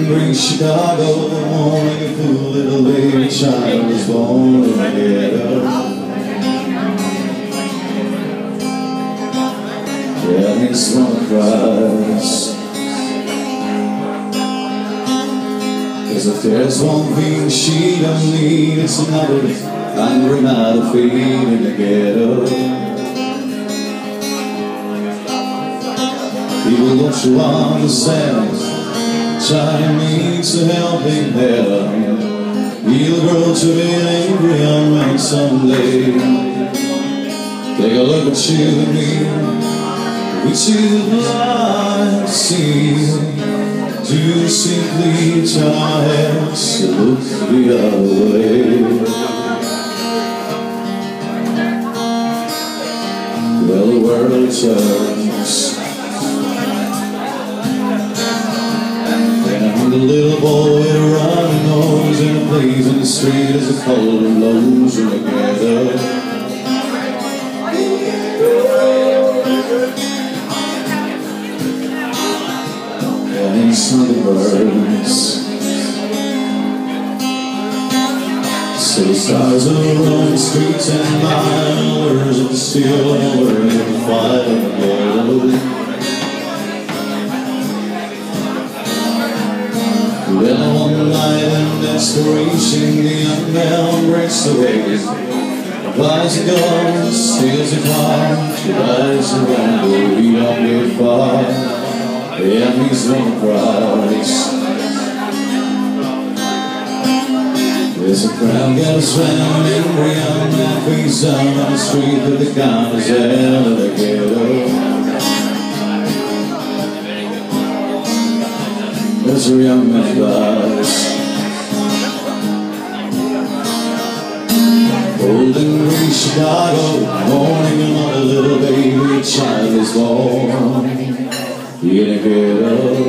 green Chicago, the morning a cool little baby child was born in the ghetto. Yeah, his mama cries, 'cause if there's one thing she don't need, it's another hungry night of feed in the ghetto. People don't you understand, child needs a helping hand. He'll grow to be an angry young man someday. Take a look at you and me, we choose the light to see. Do simply turn our heads to look the other way. Well, the world turns, and the little boy with a running nose and a blaze in the street as the cold blows in the ghetto. And Sunday burns, so the stars are on the streets and miles of the steel and we're in the fight of the ghetto. Well, one night in desperation, the young man breaks the wave, buys a gun, steals a car, she rides around, but we don't get far. Yeah, he's on the prize. There's a crowd gathers round, angry young man face down on the street with the counters out of the ghetto. There's a young man dies, old and green Chicago, morning another little baby child is born in a ghetto.